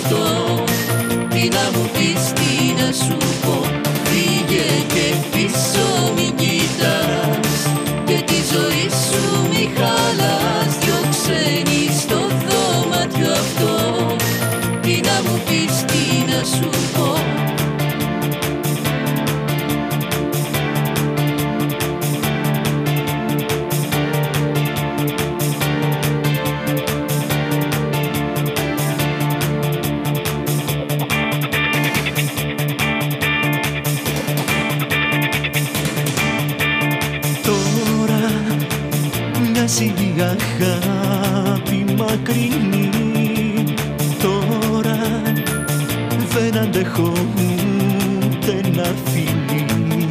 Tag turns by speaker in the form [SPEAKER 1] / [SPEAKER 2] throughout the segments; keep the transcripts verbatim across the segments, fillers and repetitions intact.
[SPEAKER 1] αυτό. Τι να μου πεις, τι να σου πω. Φύγε και πίσω μην κοιτάς και τη ζωή σου μη χαλάς. Δυο ξένοι στο δωμάτιο αυτό. Τι να μου πεις, τι να σου πω.
[SPEAKER 2] Η αγάπη μακρινή τώρα δεν αντέχω ούτε ένα φιλί.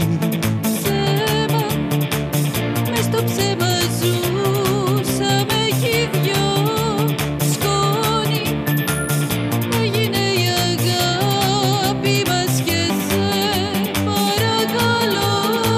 [SPEAKER 1] Ψέμα, μες στο ψέμα ζούσαμε κι δυο. Σκόνη έγινε η αγάπη μας και σε παρακαλώ.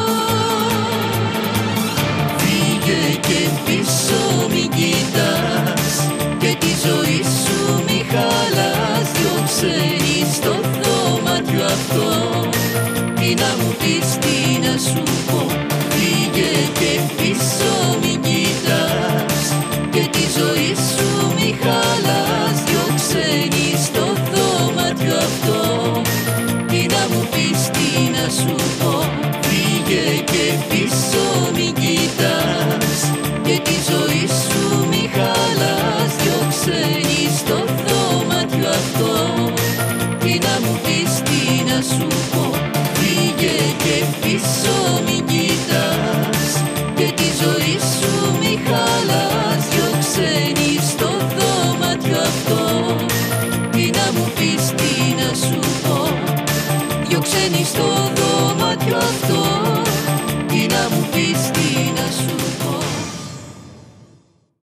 [SPEAKER 1] Φύγε και πίσω μην κοιτάς και τη ζωή σου μη χαλάς. Δυο ξένοι στο δωμάτιο αυτό. Τι να μου πεις, τι να σου πω. Φύγε και πίσω μην κοιτάς και τη ζωή σου μη χαλάς. Δυο ξένοι στο δωμάτιο αυτό. Τι να μου πεις, τι να σου πω. Φύγε και πίσω μην κοιτάς και τη ζωή σου μη χαλάς. Δυο ξένοι στο δωμάτιο αυτό. Τι να μου πεις, τι να σου πω. Φύγε και πίσω μην κοιτάς και τη ζωή σου μη χαλάς. Δυο ξένοι στο δωμάτιο αυτό. Τι να μου πεις, τι να σου πω. Δυο ξένοι στο δωμάτιο αυτό. Τι να μου πεις.